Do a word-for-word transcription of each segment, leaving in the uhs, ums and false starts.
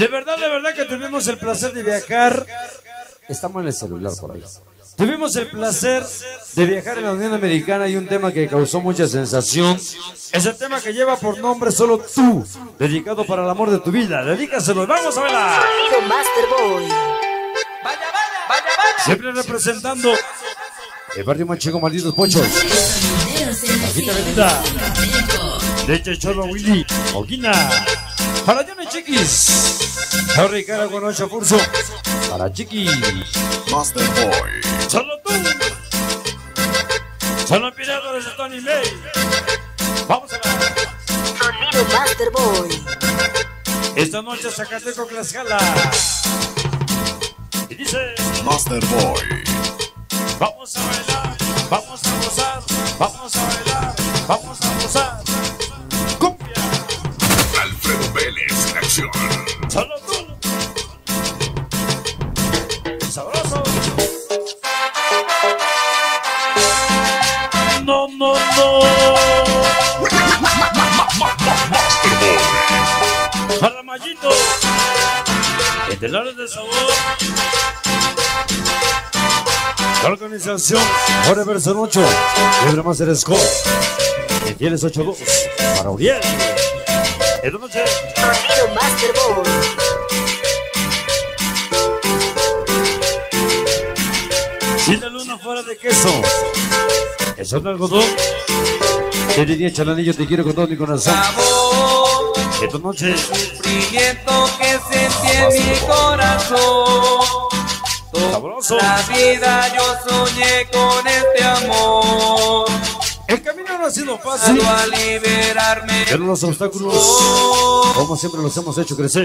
De verdad, de verdad que tuvimos el placer de viajar. Estamos en el celular por ahí. Tuvimos el placer de viajar en la Unión Americana y un tema que causó mucha sensación. Es el tema que lleva por nombre Solo Tú, dedicado para el amor de tu vida. Dedícaselo, vamos a verla. Sonido Masterboy. Vaya, vaya, vaya, vaya. Siempre representando el barrio Manchego, malditos pochos. Ojita bendita. Leche Cholo Willy, Oquina. Para Johnny Chiquis. Para Ricardo Guanocha Furso. Para Chiqui. Masterboy. Solo tú. Son los piratas de Tony May. Vamos a ver. Sonido Masterboy. Esta noche Zacateco Tlaxcala. Y dice: Masterboy. vamos a bailar, vamos a gozar, vamos a bailar, vamos a gozar. Cumbia. Alfredo Vélez en acción. Solo tú. Sabroso. No, no, no. Para Mayito. Estelares de sabor. La organización Forever Son ocho. Libre Master Scott. El Fieles ocho dos. Para Uriel. Esta noche. Sonido Masterboy. Si la luna fuera de queso, eso es algodón. Te diría Chalanillo, te quiero con todo mi corazón. Sabor, Esta noche, sufrimiento que sentí en mi corazón. sabroso. La vida yo soñé con este amor. El camino no ha sido fácil, Ayudó a liberarme. pero los obstáculos, como siempre, los hemos hecho crecer.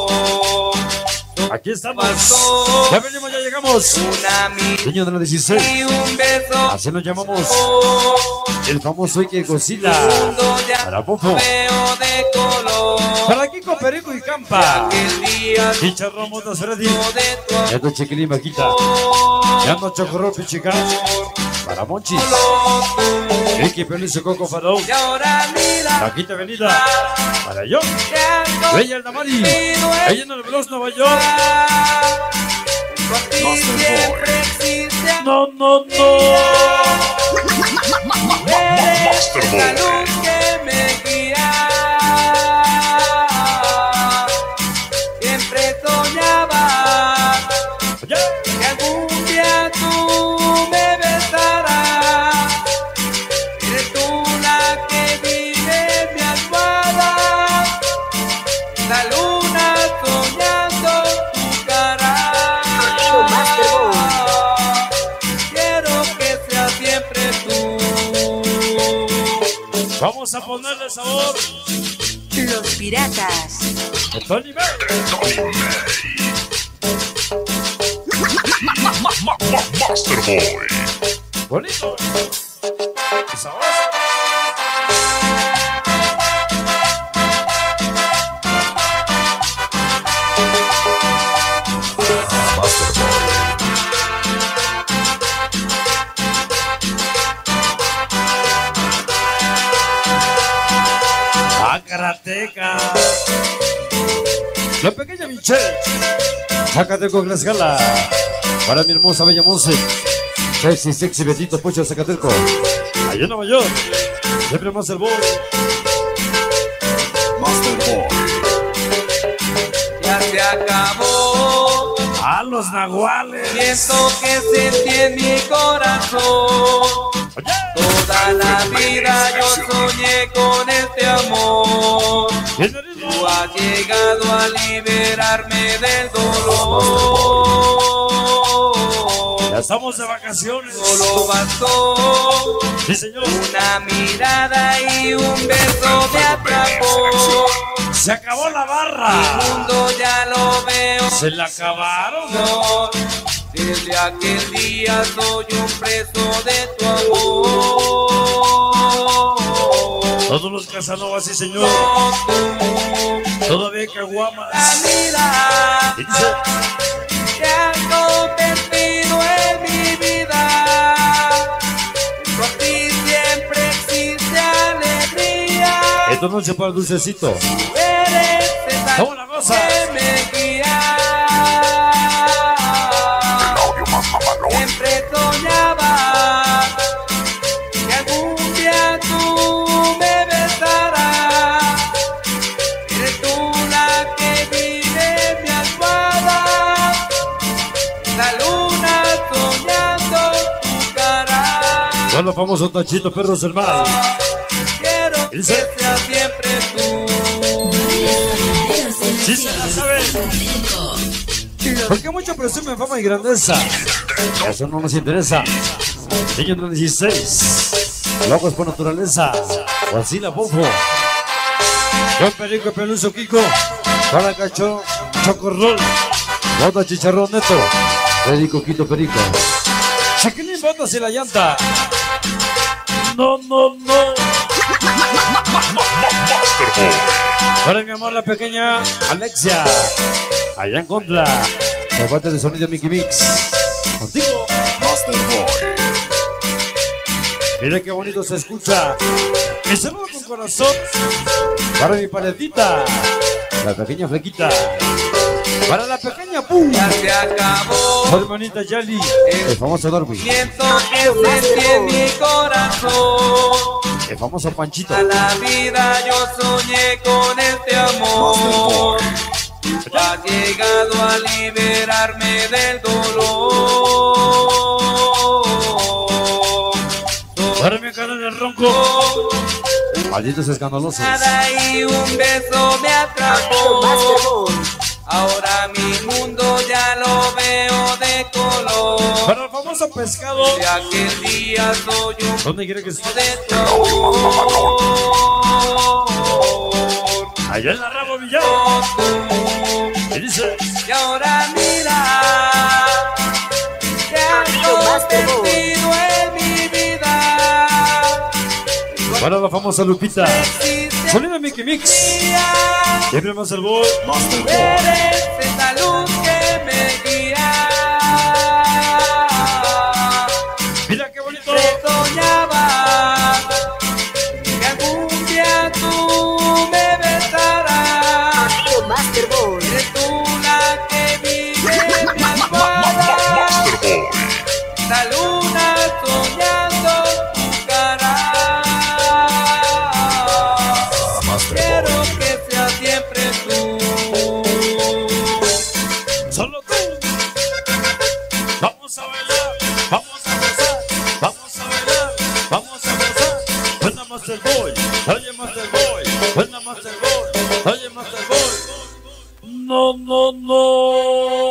Aquí estamos. Ya venimos, ya llegamos. Una Niño de la dieciséis. y un beso. Así nos llamamos. El famoso Ike Cocila. Mundo ya Para Popo. veo de color. Para Kiko Perico y Campa. Aquel día Chicharrón Motas Freddy. de tu Ya no Chiquilín Vaquita. amor. Ya no Chocorrol Pichica. Para Monchis. Vicky Feliz Coco Farol. Y ahora mira, Vaquita Avenida. Para yo. que ando Bella el Damari. Ella en el Veloz Nueva York. por ti siempre existe. No, no, no. Eres la luz que me guía. Siempre soñaba Ya. que algún día tú me besarás. Eres tú la que vive en mi almohada. La luna soñando tu cara. Sonido Masterboy. Quiero que sea siempre tú. Vamos a ponerle sabor. Los Piratas. De Tony May. Tony May. Masterboy. Bonito. Y sabroso. Ah, Karateca. La pequeña Michelle. Zacateco Tlaxcala. Para mi hermosa bella Monse. Sexy, sexy, Betito Pocho Zacateco. Allá en Nueva York. Siempre más el boy. Masterboy. Ya se acabó. A los nahuales. Siento que sentí en mi corazón. Oye. Toda la vida yo soñé con este amor. ¿Quién eres? Tú has llegado a liberarme del dolor. Ya estamos de vacaciones. Solo bastó Sí, señor. una mirada y un beso me atrapó. Se acabó la El barra. mundo ya lo veo. Se la acabaron. Señor. Desde aquel día soy un preso de tu amor. Todos los Casanovas, sí, señor. Todavía Caguamas. La vida Y dice: te has convertido en mi vida. Por ti siempre existe alegría. esta noche para el dulcecito. Eres esa ¿Cómo la cosa? que me guía. Siempre soñaba que algún día tú me besarás. Eres tú la que vive en mi almohada, la luna soñando tu cara. Con los famosos Tachito Perros del Mar. Quiero que Dice. sea siempre tú. Sí se la saben. Porque mucho presumen fama y grandeza. Eso no nos interesa. Niño de dieciséis. Locos por naturaleza. Guasila Bofo. Don Perico Peluso Kiko. Para Cacho. Chocorrol. Bota Chicharrón Neto. Perico Quito Perico. Chiquilín Botas y la llanta. No, no, no. Para mi amor, la pequeña Alexia. Allá en contra. El parte de sonido Mickey Mix. Contigo. Master Boy. Mira qué bonito se escucha. Mi saludo con corazón. Para mi paletita. La pequeña Flequita. Para la pequeña Pum. Ya se acabó. Su hermanita Yali. El famoso Darwin. Siento que sentí en mi corazón. El famoso Panchito. A la vida yo soñé con este amor. Ha llegado a liberarme del dolor. Para mi cara del ronco. Malditos escandalosos. Nada y un beso me Sonido Master atrapó. Boy. Ahora mi mundo ya lo veo de color. Para el famoso pescado. De aquel día soy un ¿Dónde quiere que esté? de tu amor. Allá en la Rabo Villado. Tú. Y dice. Y ahora mira, te has Sonido Master Boy. convertido en mi vida. Para la famosa Lupita. Existe Sonido Mickey Mix. día, Siempre más el boy. Master Boy. eres esa luz que me guía. Mira qué bonito. Te soñaba que algún día tú me besarás. Sonido Master Boy. Eres tú la que vive en mi almohada, Master Boy. la luna soñando tu cara. Master Quiero Boy. que sea siempre tú. Solo tú. Vamos a bailar. Vamos a gozar. Vamos a bailar. Vamos a gozar. Buena Master Boy. Oye Master Boy. Buena Master Boy. Oye Master Boy. No, no, no.